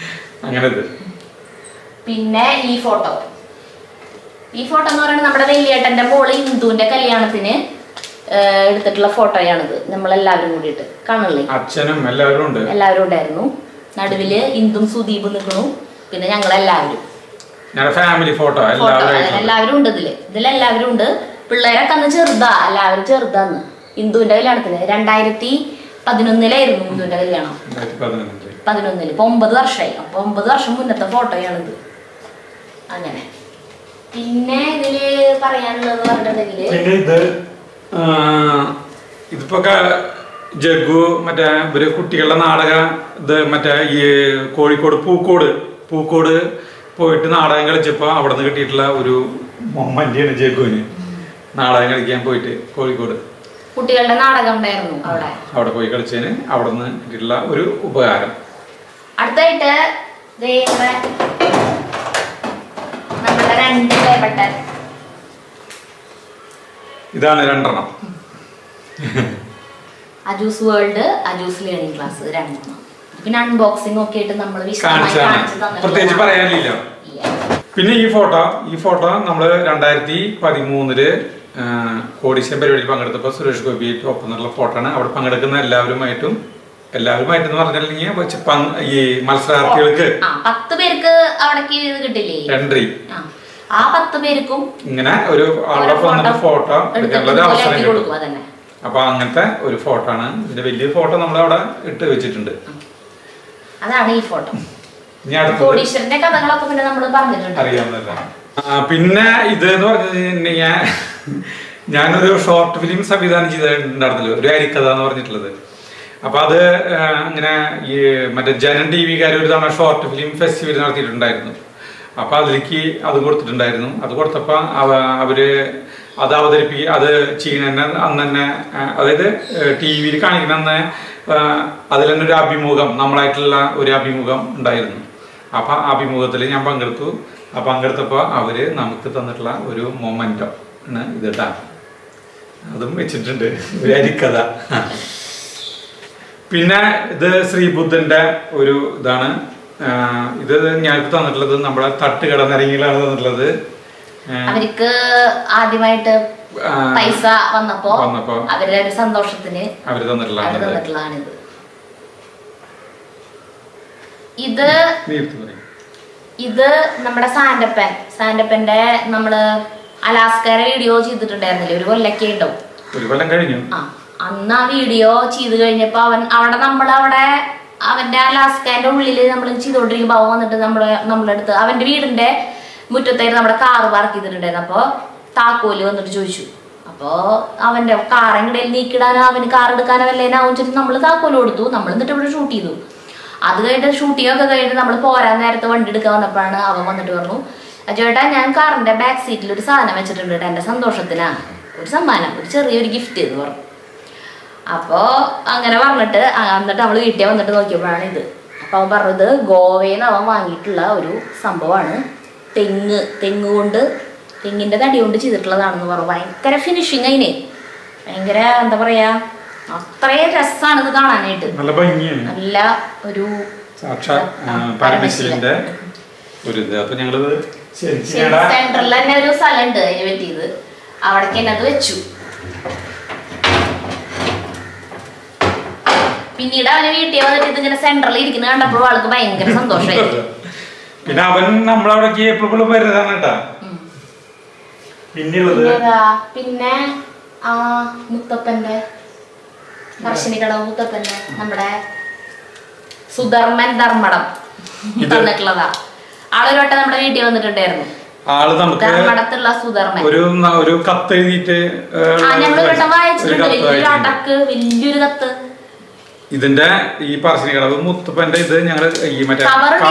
പിന്നെ ഈ ഫോട്ടോ ഈ ഫോട്ടോ എന്ന് പറയുന്നത് നമ്മുടെ വെള്ളിയേട്ടന്റെ മോള് ഇന്ദുവിന്റെ കല്യാണത്തിന് എടുത്തിട്ടുള്ള ഫോട്ടോയാണിത്. നമ്മളെല്ലാവരും കൂടിയിട്ട് കാണില്ലേ, അച്ഛനും എല്ലാവരും ഉണ്ട് എല്ലാവരും ഉണ്ടായിരുന്നു. നടുവില് ഇന്ദും സുദീപും നിൽക്കണു. പിന്നെ ഞങ്ങളെല്ലാവരും ഫാമിലി ഫോട്ടോ എല്ലാവരും ഉണ്ട് ഇതില് ഇതിലെല്ലാവരും ഉണ്ട്. പിള്ളേരൊക്കെ അന്ന് ചെറുതാ, എല്ലാവരും ചെറുതാന്ന്. ഇന്ദുവിന്റെ കല്യാണത്തിന് രണ്ടായിരത്തി പതിനൊന്നിലായിരുന്നു ഇന്ദുവിന്റെ കല്യാണം. പതിനൊന്നില് ഇപ്പൊ ഒമ്പത് വർഷമായി. അപ്പൊ ഒമ്പത് വർഷം മുന്നത്തെ ഫോട്ടോയാണിത്. അങ്ങനെ പിന്നെ ഇതില് പറയാനുള്ളത് പറഞ്ഞിട്ടുണ്ടെങ്കില് ഇതിപ്പോ ജഗ്ഗു മറ്റേ ഇവര് കുട്ടികളുടെ നാടക ഇത് മറ്റേ ഈ കോഴിക്കോട് പൂക്കോട് പൂക്കോട് പോയിട്ട് നാടകം കളിച്ചപ്പോ അവിടെ നിന്ന് കിട്ടിയിട്ടുള്ള ഒരു മൊമ്മന്റിയാണ് ജഗ്ഗുവിന്. നാടകം കളിക്കാൻ പോയിട്ട് കോഴിക്കോട് കുട്ടികളുടെ നാടകം ഉണ്ടായിരുന്നു അവിടെ അവിടെ പോയി കളിച്ചതിന് അവിടെ നിന്ന് കിട്ടിയിട്ടുള്ള ഒരു ഉപകാരം. അടുത്തായിട്ട് നമ്മുടെ രണ്ട് പ്രിയപ്പെട്ട ഇതാണ് രണ്ടെണ്ണം. Ajus world, Ajus learning class രണ്ടെണ്ണം. പിന്നെ അൺബോക്സിംഗ് ഒക്കെ ആയിട്ട് നമ്മൾ പ്രത്യേകിച്ച് പറയാനില്ല. പിന്നെ ഈ ഫോട്ടോ ഈ ഫോട്ടോ നമ്മള് രണ്ടായിരത്തി പതിമൂന്നില് കോടീശ്വരം പരിപാടിയിൽ പങ്കെടുത്തപ്പോൾ സുരേഷ് ഗോപി ഒപ്പം എന്നുള്ള ഫോട്ടോ ആണ്. അവിടെ പങ്കെടുക്കുന്ന എല്ലാവരുമായിട്ടും എല്ലാവരുമായിട്ട് പറഞ്ഞിട്ടുണ്ടെങ്കിൽ ഈ മത്സരാർത്ഥികൾക്ക് പത്ത് പേർക്ക് അവിടേക്ക് കിട്ടില്ലേ എൻട്രി. ആ പത്ത് പേർക്കും ഇങ്ങനെ ഒരു ആളുടെ ഫോട്ടോ എടുക്കാനുള്ള അവസരം കിട്ടും. അപ്പൊ അങ്ങനത്തെ ഒരു ഫോട്ടോ ആണ്. ഇതിന്റെ വലിയ ഫോട്ടോ നമ്മളവിടെ ഇട്ട് വെച്ചിട്ടുണ്ട്. അതാണ് ഈ ഫോട്ടോ. കോടീശ്വരന്റെ കഥകളൊക്കെ പിന്നെ നമ്മൾ പറഞ്ഞിട്ടുണ്ട്, അറിയാവുന്നതല്ല. പിന്നെ ഇത് എന്ന് പറഞ്ഞിട്ടുണ്ടെങ്കിൽ ഞാനൊരു ഷോർട്ട് ഫിലിം സംവിധാനം ചെയ്തിട്ടുണ്ടായിരുന്നല്ലോ, ഒരു അരിക്കഥ എന്ന് പറഞ്ഞിട്ടുള്ളത്. അപ്പൊ അത് ഇങ്ങനെ ഈ മറ്റേ ജനൻ ടി വിക്കാർ ഒരു തവണ ഷോർട്ട് ഫിലിം ഫെസ്റ്റിവൽ നടത്തിയിട്ടുണ്ടായിരുന്നു. അപ്പൊ അതിലേക്ക് അത് കൊടുത്തിട്ടുണ്ടായിരുന്നു. അത് കൊടുത്തപ്പോ അവര് അത് അവതരിപ്പി അത് ചെയ്യുന്ന അന്ന് തന്നെ, അതായത് ടി വിയിൽ കാണിക്കുന്ന അന്ന് അതിൽ തന്നെ ഒരു അഭിമുഖം, നമ്മളായിട്ടുള്ള ഒരു അഭിമുഖം ഉണ്ടായിരുന്നു. അപ്പൊ ആ അഭിമുഖത്തിൽ ഞാൻ പങ്കെടുത്തു. ആ പങ്കെടുത്തപ്പോൾ അവര് നമുക്ക് തന്നിട്ടുള്ള ഒരു മൊമെന്റോ ആണ് ഇത് കേട്ടാ. അതും വെച്ചിട്ടുണ്ട്, ഒരു അരിക്കഥ. പിന്നെ ഇത് ശ്രീബുദ്ധന്റെ ഒരു ഇതാണ്. ഇത് ഞങ്ങൾക്ക് തന്നിട്ടുള്ളത് നമ്മുടെ തട്ടുകട നരങ്ങിലാണ് തന്നിട്ടുള്ളത്. അവർക്ക് ആദ്യമായിട്ട് പൈസ വന്നപ്പോ അവരുടെ ഒരു സന്തോഷത്തിന് അവര് തന്നിട്ടുള്ളതാണിത്. ഇത് ഇത് നമ്മുടെ സാൻഡപ്പൻ സാൻഡപ്പന്റെ നമ്മള് അലാസ്കയുടെ വീഡിയോ ചെയ്തിട്ടുണ്ടായിരുന്നില്ലേ, ഒരു കൊല്ലൊക്കെ ഉണ്ടാവും, ഒരു കൊല്ലം കഴിഞ്ഞു. ആ അന്ന് ആ വീഡിയോ ചെയ്ത് കഴിഞ്ഞപ്പോ അവൻ അവിടെ നമ്മളവിടെ അവന്റെ അലാസ്കന്റെ ഉള്ളില് നമ്മൾ ചെയ്തോണ്ടിരിക്കുമ്പോ അവൻ വന്നിട്ട് നമ്മള് നമ്മളെടുത്ത് അവന്റെ വീടിന്റെ മുറ്റത്തായിരുന്നു നമ്മുടെ കാറ് പാർക്ക് ചെയ്തിട്ടുണ്ടായിരുന്നു. അപ്പോൾ താക്കോല് വന്നിട്ട് ചോദിച്ചു. അപ്പോൾ അവൻ്റെ കാറെങ്കിടയിൽ നീക്കിടാനോ അവന് കാർ എടുക്കാനോ വല്ലേനാവും വെച്ചിട്ട് നമ്മൾ താക്കോല് കൊടുത്തു. നമ്മൾ എന്നിട്ട് ഇവിടെ ഷൂട്ട് ചെയ്തു. അത് കഴിഞ്ഞിട്ട് ഷൂട്ടിംഗ് ഒക്കെ കഴിഞ്ഞിട്ട് നമ്മൾ പോരാൻ നേരത്തെ വണ്ടി എടുക്കാൻ വന്നപ്പോഴാണ് അവൻ വന്നിട്ട് പറഞ്ഞു, ചേട്ടാ ഞാൻ കാറിൻ്റെ ബാക്ക് സീറ്റിൽ ഒരു സാധനം വെച്ചിട്ടുണ്ട് കേട്ടോ, എൻ്റെ സന്തോഷത്തിനാണ് ഒരു സമ്മാനം, ഒരു ചെറിയൊരു ഗിഫ്റ്റ് എന്ന് പറഞ്ഞു. അപ്പോൾ അങ്ങനെ പറഞ്ഞിട്ട് എന്നിട്ട് നമ്മൾ വീട്ടിൽ വന്നിട്ട് നോക്കിയപ്പോഴാണ് ഇത്. അപ്പോൾ അവൻ പറഞ്ഞത് ഗോവയിൽ നിന്ന് അവൻ വാങ്ങിയിട്ടുള്ള ഒരു സംഭവമാണ്. തെങ്ങ് തെങ്ങ് കൊണ്ട് തെങ്ങിൻ്റെ തടി കൊണ്ട് ചെയ്തിട്ടുള്ളതാണെന്ന് പറഞ്ഞു. ഭയങ്കര ഫിനിഷിങ് അതിന്, ഭയങ്കര എന്താ പറയാ, അത്രയും രസമാണ് ഇത് കാണാനായിട്ട്. നല്ല ഭംഗിയാണ്, നല്ല ഒരു പരമശിവന്റെ ഒരു ഇത്. അപ്പൊ ഞങ്ങളത് സെൻട്രൽ തന്നെ ഒരു സ്ഥലം ഉണ്ട് അതിന് പറ്റിയത്, അവിടേക്ക് തന്നെ അത് വെച്ചു. പിന്നീട് അവന് വീട്ടിൽ വന്നിട്ട് ഇതിങ്ങനെ സെന്ററിൽ ഇരിക്കുന്ന കണ്ടപ്പോൾ ആൾക്ക് ഭയങ്കര സന്തോഷമായി. പിന്നെ അവൻ നമ്മളവിടേക്ക് എപ്പോഴും വരുന്നതാണ് കേട്ടാ. പിന്നെയുള്ളത് പിന്നെ ആ മുത്തപ്പന്റെ പറശ്ശിനിക്കടവ് മുത്തപ്പന്റെ നമ്മുടെ സുധർമ്മൻ ധർമ്മടം തന്നിട്ടുള്ളതാ. ആളൊരു വട്ടം നമ്മുടെ വീട്ടിൽ വന്നിട്ടുണ്ടായിരുന്നു. ആള് നമുക്ക് ധർമ്മടത്തുള്ള സുധർമ്മൻ ഒരു ഒരു കത്ത് എഴുതിയിട്ട് ഞങ്ങൾ ഒരു വട്ടം വായിച്ചിട്ടുണ്ട്. വലിയൊരു അടക്ക്, വലിയൊരു കത്ത്. ഇതിന്റെ ഈ പറശ്ശിനിക്കടവ് മുത്തപ്പന്റെ ഇത് ഞങ്ങള് ഈ മറ്റേ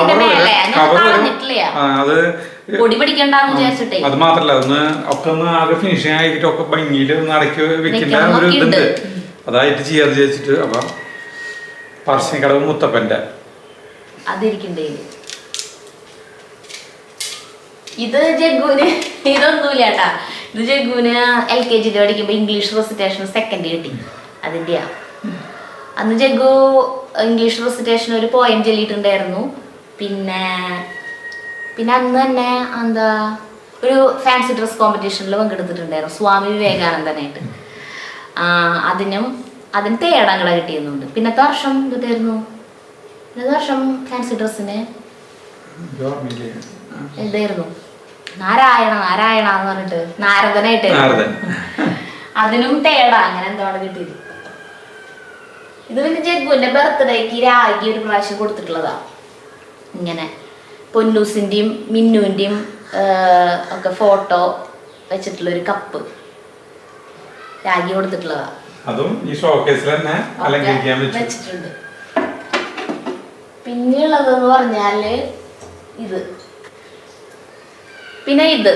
അത് പൊടി പിടിക്കണ്ടെന്ന് വിചാരിച്ചിട്ടേ, അത് മാത്രല്ല ഒന്ന് ഒക്കെ ഒന്ന് ആകെ ഫിനിഷിങ് ആയിട്ട് ഒക്കെ ഭംഗിയിൽ ഒന്ന് അടക്കി വെക്കേണ്ട ഒരു ഇതുണ്ട്, അതായിട്ട് ചെയ്യാന്ന് വിചാരിച്ചിട്ട്. അപ്പൊ പറശ്ശിനിക്കടവ് മുത്തപ്പന്റെ അതിരിക്കണ്ടേ. ഇത് ജഗ്ഗുന് ഇതൊന്നുമില്ല കേട്ടാ. ഇത് ജഗ്ഗുന് എൽ കെ ജിയിൽ പഠിക്കുമ്പോ ഇംഗ്ലീഷ് റെസിറ്റേഷൻ സെക്കൻഡ് കിട്ടി. അതിന്റെയാ. അന്ന് ജഗ്ഗു ഇംഗ്ലീഷ് റെസിറ്റേഷൻ ഒരു പോയം ചൊല്ലിയിട്ടുണ്ടായിരുന്നു. പിന്നെ പിന്നെ അന്ന് തന്നെ എന്താ ഒരു ഫാൻസി ഡ്രസ് കോമ്പറ്റീഷനിൽ പങ്കെടുത്തിട്ടുണ്ടായിരുന്നു സ്വാമി വിവേകാനന്ദനായിട്ട്. അതിനും അതിന് തേടങ്ങളെ കിട്ടിയിരുന്നുണ്ട്. പിന്നത്തെ വർഷം എന്തായിരുന്നു, പിന്നത്തെ വർഷം ഫാൻസി ഡ്രസ്സിന് എന്തായിരുന്നു, നാരായണ നാരായണ എന്ന് പറഞ്ഞിട്ട് നാരദനായിട്ടായിരുന്നു. അതിനും തേട അങ്ങനെ എന്താണ് കിട്ടിയത്. ഇത് പിന്നെ ജഗ്ഗുവിന്റെ ബർത്ത്ഡേക്ക് രാഗി ഒരു പ്രാവശ്യം കൊടുത്തിട്ടുള്ളതാ. ഇങ്ങനെ പൊന്നൂസിന്റെയും മിന്നുവിന്റെയും ഒക്കെ ഫോട്ടോ വെച്ചിട്ടുള്ള ഒരു കപ്പ് രാഗി കൊടുത്തിട്ടുള്ളതാ. അതും ഈ ഷോക്കേസിൽ തന്നെ അലങ്കരിക്കാൻ വെച്ചിട്ടുണ്ട്. പിന്നെയുള്ളതെന്ന് പറഞ്ഞാല് ഇത്, പിന്നെ ഇത്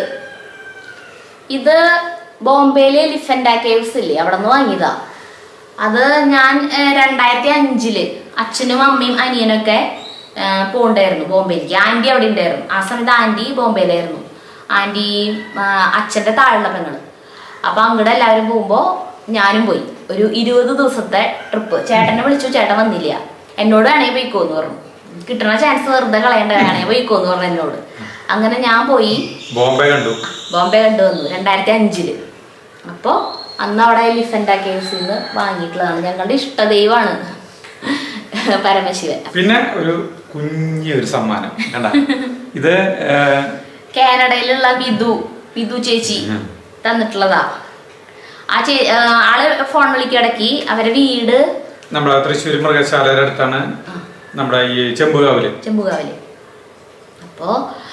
ഇത് ബോംബെയിലെ എലിഫന്റ കേവ്സ് ഇല്ലേ, അവിടെ നിന്ന് വാങ്ങിയതാ. അത് ഞാൻ രണ്ടായിരത്തി അഞ്ചില് അച്ഛനും അമ്മയും അനിയനൊക്കെ പോണ്ടായിരുന്നു ബോംബെയിലേക്ക്. ആന്റി അവിടെ ഉണ്ടായിരുന്നു. ആ സമയത്ത് ആന്റി ബോംബെയിലായിരുന്നു. ആന്റി അച്ഛൻ്റെ താഴെയുള്ള പെങ്ങള്. അപ്പൊ അങ്ങോട്ട് എല്ലാവരും പോകുമ്പോ ഞാനും പോയി. ഒരു ഇരുപത് ദിവസത്തെ ട്രിപ്പ്. ചേട്ടനെ വിളിച്ചു, ചേട്ടൻ വന്നില്ല. എന്നോട് വേണമെങ്കിൽ പോയിക്കോന്ന് പറഞ്ഞു. കിട്ടുന്ന ചാൻസ് വെറുതെ കളയേണ്ട, വേണമെങ്കിൽ പോയിക്കോന്ന് പറഞ്ഞു എന്നോട്. അങ്ങനെ ഞാൻ പോയി ബോംബെ കണ്ടു ബോംബെ കണ്ടു വന്നു രണ്ടായിരത്തി അഞ്ചില്. അപ്പൊ അന്ന് അവിടെ എലിഫന്റ കേവ്സിൽ നിന്ന് വാങ്ങിയിട്ടുള്ളതാണ്. ഞങ്ങളുടെ ഇഷ്ടദൈവമാണ് പരമശിവൻ. പിന്നെ ഒരു കുഞ്ഞൊരു സമ്മാനം ഇത് കാനഡയിലുള്ള വിധു വിധു ചേച്ചി തന്നിട്ടുള്ളതാ. ആ ചേ ആള് ഫോൺ വിളിക്കിടക്കി അവരെ വീട് നമ്മുടെ തൃശ്ശൂർ മൃഗശാലയുടെ അടുത്താണ്, നമ്മുടെ ഈ ചെമ്പുകാവില് ചെമ്പുകാവില്. അപ്പോ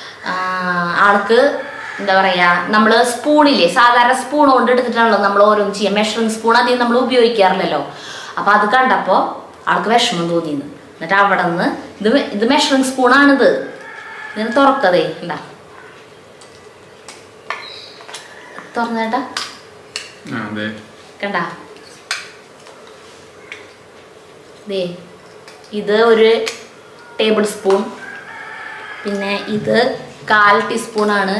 ആൾക്ക് എന്താ പറയാ, നമ്മള് സ്പൂണില്ലേ, സാധാരണ സ്പൂൺ കൊണ്ട് എടുത്തിട്ടാണല്ലോ നമ്മൾ ഓരോന്ന് ചെയ്യാം. മെഷറിംഗ് സ്പൂൺ അധികം നമ്മൾ ഉപയോഗിക്കാറില്ലല്ലോ. അപ്പൊ അത് കണ്ടപ്പോ ആൾക്ക് വിഷമം തോന്നിയിരുന്നു. എന്നിട്ട് അവിടെ നിന്ന് ഇത് ഇത് മെഷറിംഗ് സ്പൂണാണിത്, ഇങ്ങനെ തുറക്കതേ എന്താ തുറന്നേട്ടാ കണ്ട. ദേ ഇത് ഒരു ടേബിൾ സ്പൂൺ, പിന്നെ ഇത് കാൽ ടീസ്പൂൺ ആണ്.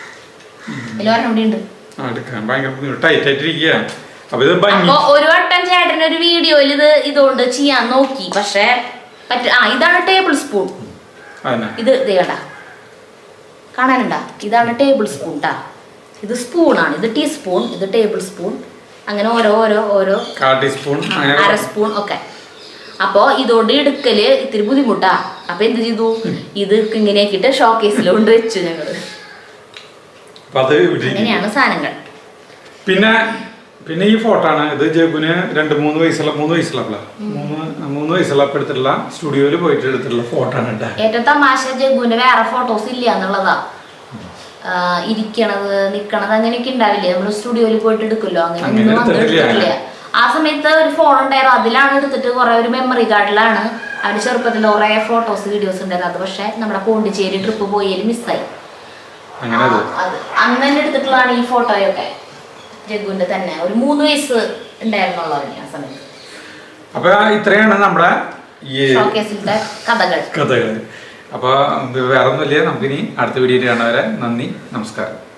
അപ്പൊ ഒരു വട്ടം ചേട്ടൻ ഒരു വീഡിയോയിൽ ഇത് ഇതുകൊണ്ട് ചെയ്യാൻ നോക്കി, പക്ഷെ പറ്റ ആ ഇതാണ് ടേബിൾ സ്പൂൺ. ഇത് ഇത് കണ്ട കാണാനുണ്ടാ, ഇതാണ് ടേബിൾ സ്പൂൺ ട്ടാ. ഇത് സ്പൂണാണ്, ഇത് ടീസ്പൂൺ, ഇത് ടേബിൾ സ്പൂൺ, അങ്ങനെ ഓരോ ഓരോ ഓരോ അര സ്പൂൺ ഒക്കെ. അപ്പൊ ഇതുകൊണ്ട് എടുക്കല് ഇത്തിരി ബുദ്ധിമുട്ടാ. അപ്പൊ എന്ത് ചെയ്തു, ഇത് ഇങ്ങനെ ആക്കിയിട്ട് ഷോക്കേസിൽ കൊണ്ട് വെച്ചു ഞങ്ങള്. അങ്ങനെയാണ് സാധനങ്ങൾ. പിന്നെ പിന്നെ ഈ ഫോട്ടോ ആണ്. ഇത് ജഗുന് രണ്ട് മൂന്ന് വയസ്സുള്ള മൂന്ന് വയസ്സുള്ള മൂന്ന് മൂന്ന് വയസ്സുള്ളപ്പോ എടുത്തിട്ടുള്ള സ്റ്റുഡിയോയിൽ പോയിട്ട് എടുത്തിട്ടുള്ള ഫോട്ടോ ആണ്. ഏറ്റവും തമാശ ജഗുവിന്റെ വേറെ ഫോട്ടോസ് ഇല്ല എന്നുള്ളതാ. ഇരിക്കണത് നിക്കണത് അങ്ങനെയൊക്കെ ഉണ്ടാവില്ലേ, നമ്മൾ സ്റ്റുഡിയോയിൽ പോയിട്ട് എടുക്കുമല്ലോ, അങ്ങനെ ഒന്നും വന്ന് എടുത്തിട്ടില്ല. ആ സമയത്ത് ഒരു ഫോൺ ഉണ്ടായിരുന്നു, അതിലാണ് എടുത്തിട്ട് കുറെ ഒരു മെമ്മറി കാർഡിലാണ് അവന്റെ ചെറുപ്പത്തിൽ കുറെ ഫോട്ടോസ് വീഡിയോസ് ഉണ്ടായിരുന്നു. അത് പക്ഷെ നമ്മുടെ പോണ്ടിച്ചേരി ട്രിപ്പ് പോയാൽ മിസ്സായി. അത് അന്ന് തന്നെ എടുത്തിട്ടുള്ളതാണ് ഈ ഫോട്ടോയൊക്കെ. ജഗ്ഗുവിന്റെ തന്നെ ഒരു മൂന്ന് വയസ്സ് ഉണ്ടായിരുന്നുള്ളൂ അവന് ആ സമയത്ത്. അപ്പൊ ഇത്രയാണ് നമ്മുടെ ഈ ഷോക്കേസിലത്തെ കഥകൾ കഥകൾ. അപ്പൊ വേറെ ഒന്നുമില്ല, നമുക്കിനി അടുത്ത വീഡിയോയിൽ കാണുന്നവരെ നന്ദി, നമസ്കാരം.